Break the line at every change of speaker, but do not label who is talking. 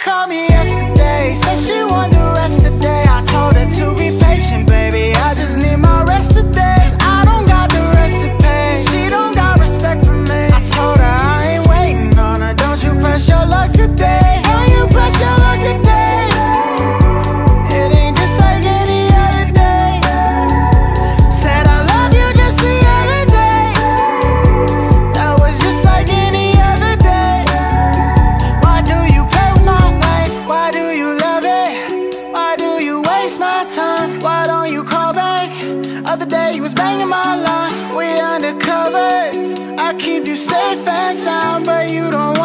called me yesterday, said she wanted to rest today. I told her to be patient, baby, I just need my rest today. 'Cause I don't got the recipe, she don't got respect for me. I told her I ain't waiting on her, don't you press your luck today. Don't you press your luck today. It ain't just like any other day. Said I love you just the other day. That was just like any other day. Why do you play with my life? Why do you love it? Why do you waste my time? Why don't you call back? Other day you was banging my line. We undercovers, I keep you safe and sound, but you don't